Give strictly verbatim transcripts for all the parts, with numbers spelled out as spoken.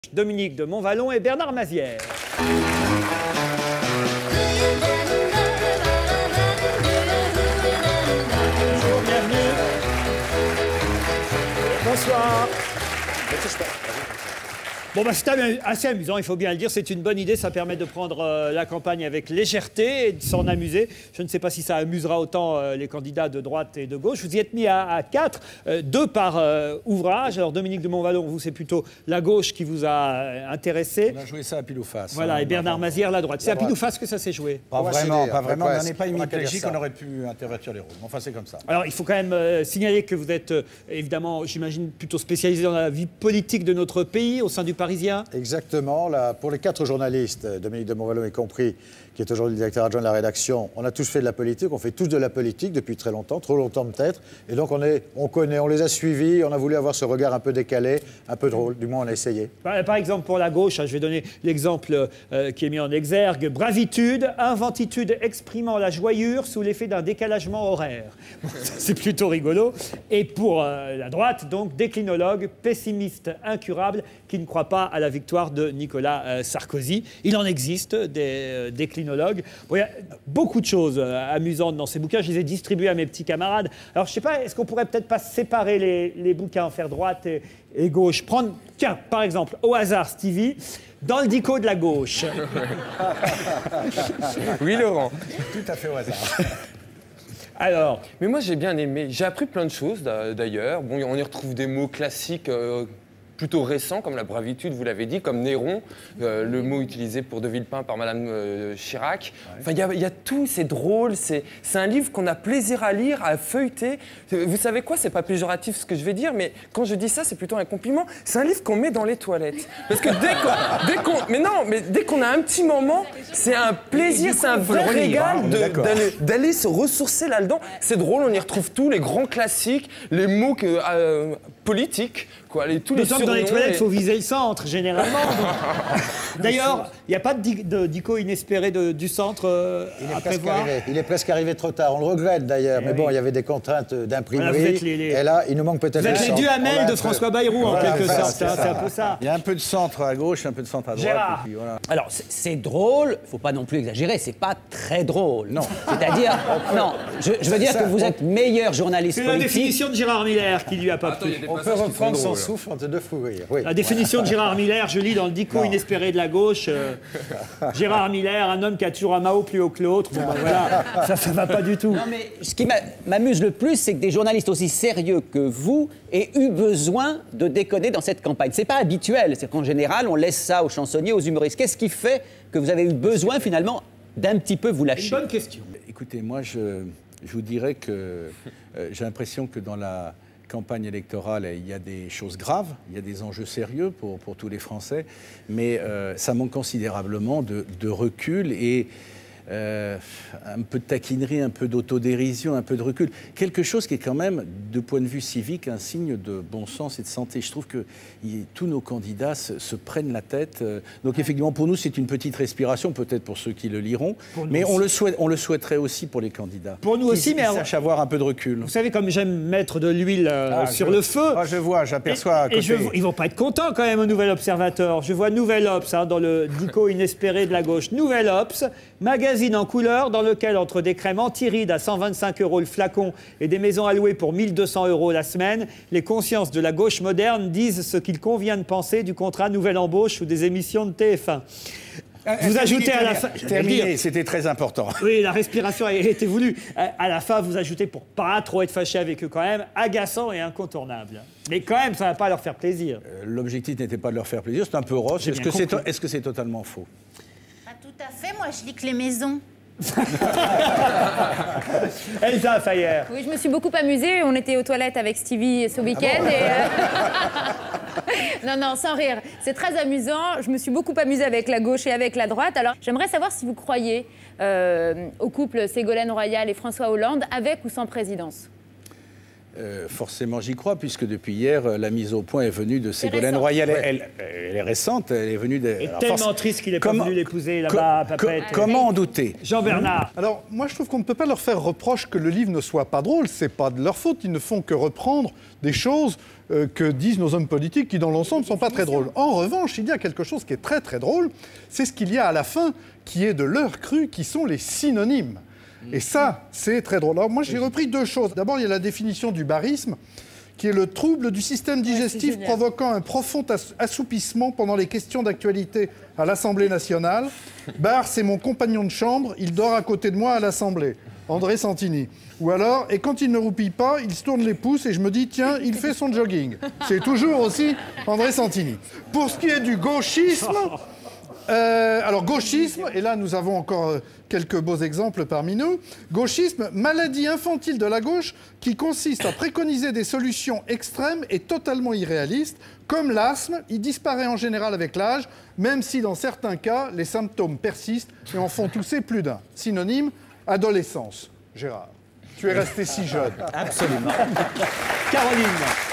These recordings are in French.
Dominique de Montvalon et Bernard Mazières. Bonjour, bienvenue. Bonsoir. Bon, bah, c'est assez amusant, il faut bien le dire. C'est une bonne idée, ça permet de prendre euh, la campagne avec légèreté et de s'en amuser. Je ne sais pas si ça amusera autant euh, les candidats de droite et de gauche. Vous y êtes mis à, à quatre, euh, deux par euh, ouvrage. Alors, Dominique de Montvalon, vous, c'est plutôt la gauche qui vous a euh, intéressé. On a joué ça à pile ou face. Voilà, hein, et Bernard Mazières, la droite. C'est à pile ou face que ça s'est joué? Pas vraiment, pas vraiment. Ouais, On n'est pas on a qu'à dire hémiplégique, ça. on aurait pu intervertir les rôles. Enfin, c'est comme ça. Alors, il faut quand même euh, signaler que vous êtes, euh, évidemment, j'imagine, plutôt spécialisé dans la vie politique de notre pays, au sein du Parisien. Exactement. Là, pour les quatre journalistes, Dominique de Montvalon y compris, qui est aujourd'hui le directeur adjoint de la rédaction, on a tous fait de la politique, on fait tous de la politique depuis très longtemps, trop longtemps peut-être. Et donc, on, est, on connaît, on les a suivis, on a voulu avoir ce regard un peu décalé, un peu drôle. Du moins, on a essayé. Par, par exemple, pour la gauche, hein, je vais donner l'exemple euh, qui est mis en exergue. Bravitude, inventitude exprimant la joyure sous l'effet d'un décalagement horaire. Bon, c'est plutôt rigolo. Et pour euh, la droite, donc, déclinologue, pessimiste incurable, qui ne croit pas à la victoire de Nicolas euh, Sarkozy. Il en existe des euh, déclinologues. Bon, il y a beaucoup de choses euh, amusantes dans ces bouquins. Je les ai distribués à mes petits camarades. Alors, je ne sais pas, est-ce qu'on pourrait peut-être pas séparer les, les bouquins, faire droite et, et gauche? Prendre, tiens, par exemple, au hasard, Stevie, dans le dico de la gauche. Oui, Laurent. Tout à fait au hasard. Alors, Mais moi, j'ai bien aimé. J'ai appris plein de choses, d'a- d'ailleurs. Bon, on y retrouve des mots classiques euh, plutôt récents, comme la bravitude, vous l'avez dit, comme Néron, euh, le mot utilisé pour De Villepin par Madame euh, Chirac. Enfin, il y, a- il y a tout, c'est drôle, c'est c'est un livre qu'on a plaisir à lire, à feuilleter. Euh, Vous savez quoi, c'est pas péjoratif ce que je vais dire, mais quand je dis ça, c'est plutôt un compliment. C'est un livre qu'on met dans les toilettes. Parce que dès qu'on... dès qu'on- mais non, mais dès qu'on a un petit moment, c'est un plaisir, c'est un vrai relire, hein, régal on est de- d'accord. d'aller d'aller se ressourcer là-dedans. C'est drôle, on y retrouve tous les grands classiques, les mots que, euh, politiques, quoi, les, tous les d'autant que dans les surnoms, toilettes, il et- faut viser le centre, généralement. donc. D'ailleurs, il n'y a pas de, di- de dico inespéré de- du centre euh, Il est, à presque prévoir. arrivé. Il est presque arrivé trop tard. On le regrette d'ailleurs. Eh Mais bon, oui. il y avait des contraintes d'imprimerie. Voilà, vous êtes les- les- Et là, il nous manque peut-être Vous êtes le les centre. Duhamel On va de un François peu- Bayrou, en Voilà, quelque voilà, sorte. c'est hein, ça. C'est un peu ça. Il y a un peu de centre à gauche, un peu de centre à droite. Gérard. et puis voilà. Alors, c'est- c'est drôle, faut pas non plus exagérer, c'est pas très drôle. Non. C'est-à-dire, non, je, je veux dire Ça, que vous on- êtes meilleur journaliste C'est la politique. définition de Gérard Miller qui lui a pas plu. On peut reprendre son souffle entre deux fous rires. Oui. La définition de Gérard Miller, je lis dans le dico Non. inespéré de la gauche. euh, Gérard Miller, un homme qui a toujours un Mao plus haut que l'autre. Bon, ben voilà, ça, ça va pas du tout. Non, mais ce qui m'a- m'amuse le plus, c'est que des journalistes aussi sérieux que vous aient eu besoin de déconner dans cette campagne. C'est pas habituel, c'est qu'en général, on laisse ça aux chansonniers, aux humoristes. Qu'est-ce qui fait que vous avez eu besoin, finalement, d'un petit peu vous Une lâcher? bonne question. Écoutez, moi, je, je vous dirais que euh, j'ai l'impression que dans la campagne électorale, il y a des choses graves, il y a des enjeux sérieux pour, pour tous les Français, mais euh, ça manque considérablement de, de recul et euh, un peu de taquinerie, un peu d'autodérision, un peu de recul. Quelque chose qui est quand même, de point de vue civique, un signe de bon sens et de santé. Je trouve que y- tous nos candidats se, se prennent la tête. euh, Donc effectivement, pour nous, c'est une petite respiration, peut-être pour ceux qui le liront, Pour nous mais on aussi. le, souhaite, on le souhaiterait aussi pour les candidats. Pour nous Qui- aussi, qui mais alors- sachent avoir un peu de recul. Vous savez, comme j'aime mettre de l'huile euh, Ah, sur je- le feu. Ah, je vois, j'aperçois à Et, et côté. je, ils vont pas être contents quand même au Nouvel Observateur. Je vois Nouvel Obs hein, dans le dico inespéré de la gauche. Nouvel Obs, magazine en couleur dans lequel, entre des crèmes anti-rides à cent vingt-cinq euros le flacon et des maisons allouées pour mille deux cents euros la semaine, les consciences de la gauche moderne disent ce qu'il convient de penser du contrat Nouvelle Embauche ou des émissions de T F un. Vous ajoutez à la fin... je vais le Terminé, dire. c'était très important. Oui, la respiration a été voulue. À à la fin, vous ajoutez, pour pas trop être fâché avec eux quand même, agaçant et incontournable. Mais quand même, ça va pas leur faire plaisir. Euh, L'objectif n'était pas de leur faire plaisir, c'est un peu roche. J'ai Est-ce bien que c'est compris. est-ce que c'est totalement faux? Pas tout à fait, moi je lis que les maisons. Elsa Fayer. Oui, je me suis beaucoup amusée. On était aux toilettes avec Stevie ce week-end. et, euh, non, non, sans rire. C'est très amusant. Je me suis beaucoup amusée avec la gauche et avec la droite. Alors, j'aimerais savoir si vous croyez euh, au couple Ségolène Royal et François Hollande, avec ou sans présidence. Euh, forcément, j'y crois, puisque depuis hier, euh, la mise au point est venue de Ségolène récent. Royal. Elle, elle, elle est récente, elle est venue de... Et alors, tellement force- triste qu'il n'est pas Comment- venu l'épouser co- là-bas à co- Papette. Comment en douter? Jean-Bernard. Alors, moi, je trouve qu'on ne peut pas leur faire reproche que le livre ne soit pas drôle. C'est pas de leur faute. Ils ne font que reprendre des choses euh, que disent nos hommes politiques qui, dans l'ensemble, ne sont pas très drôles. En revanche, il y a quelque chose qui est très, très drôle. C'est ce qu'il y a à la fin, qui est de l'heure crue, qui sont les synonymes. Et ça, c'est très drôle. Alors, moi, j'ai repris deux choses. D'abord, il y a la définition du barisme, qui est le trouble du système digestif génial. provoquant un profond ass- assoupissement pendant les questions d'actualité à l'Assemblée nationale. Bar, c'est mon compagnon de chambre, il dort à côté de moi à l'Assemblée. André Santini. Ou alors, et quand il ne roupille pas, il se tourne les pouces et je me dis, tiens, il fait son jogging. C'est toujours aussi André Santini. Pour ce qui est du gauchisme, euh, alors gauchisme, et là nous avons encore euh, quelques beaux exemples parmi nous. Gauchisme, maladie infantile de la gauche qui consiste à préconiser des solutions extrêmes et totalement irréalistes. Comme l'asthme, il disparaît en général avec l'âge, même si dans certains cas, les symptômes persistent et en font tousser plus d'un. Synonyme, adolescence. Gérard, tu es resté si jeune. Absolument. Caroline.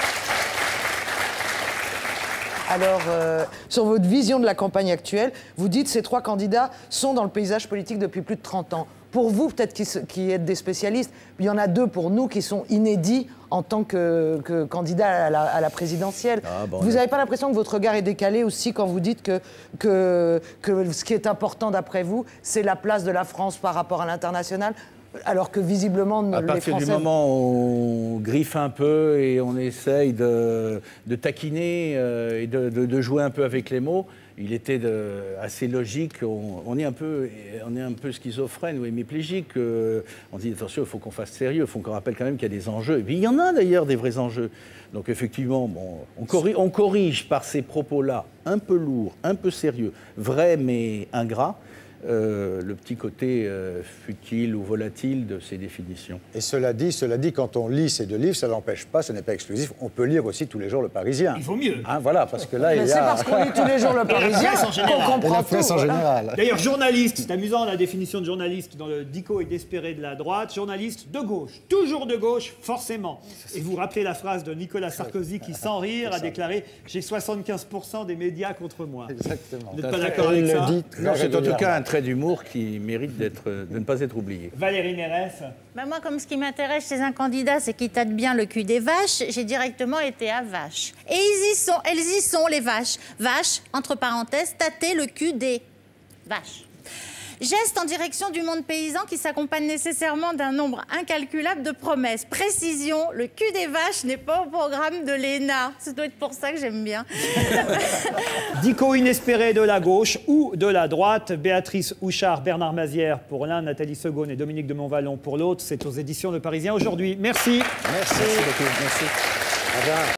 Alors, euh, sur votre vision de la campagne actuelle, vous dites que ces trois candidats sont dans le paysage politique depuis plus de trente ans. Pour vous, peut-être qui, qui êtes des spécialistes, il y en a deux pour nous qui sont inédits en tant que, que candidats à la, à la présidentielle. Ah, bon, vous on est- n'avez pas l'impression que votre regard est décalé aussi quand vous dites que, que, que ce qui est important d'après vous, c'est la place de la France par rapport à l'international, alors que visiblement À les partir Français... du moment où on griffe un peu et on essaye de, de taquiner euh, et de, de- de jouer un peu avec les mots, il était de- assez logique. On, on est un peu, on est un peu schizophrène ou hémiplégique. euh, on dit attention, il faut qu'on fasse sérieux, il faut qu'on rappelle quand même qu'il y a des enjeux. Et puis il y en a d'ailleurs des vrais enjeux. Donc effectivement, bon, on, corrige, on corrige par ces propos-là un peu lourds, un peu sérieux, vrais mais ingrats. Euh, le petit côté euh, futile ou volatile de ces définitions. Et cela dit, cela dit, quand on lit ces deux livres, ça n'empêche pas, ce n'est pas exclusif, on peut lire aussi tous les jours Le Parisien. Il vaut mieux. Hein, voilà, parce que là, Mais il y c'est a... parce qu'on lit tous les jours Le Parisien presse en général. qu'on Et comprend la presse tout. en voilà. général. D'ailleurs, journaliste, c'est amusant la définition de journaliste dans le dico et d'espéré de la droite. Journaliste de gauche, toujours de gauche, forcément. Et vous rappelez la phrase de Nicolas Sarkozy qui, sans rire, a déclaré « J'ai soixante-quinze pour cent des médias contre moi ». Exactement. Vous n'êtes pas d'accord Il avec le ça? dit Non, c'est en tout régulièrement. cas un trait d'humour qui mérite d'être, de ne pas être oublié. Valérie Mérès. Bah moi, comme ce qui m'intéresse chez un candidat, c'est qu'il tâte bien le cul des vaches, j'ai directement été à Vache. Et ils y sont, elles y sont, les vaches. Vaches, entre parenthèses, tâter le cul des vaches. Geste en direction du monde paysan qui s'accompagne nécessairement d'un nombre incalculable de promesses. Précision, le cul des vaches n'est pas au programme de l'E N A. Ça doit être pour ça que j'aime bien. Dico inespéré de la gauche ou de la droite. Béatrice Houchard, Bernard Mazière pour l'un, Nathalie Segonne et Dominique de Montvalon pour l'autre. C'est aux éditions Le Parisien aujourd'hui. Merci. Merci beaucoup. Merci. Au revoir.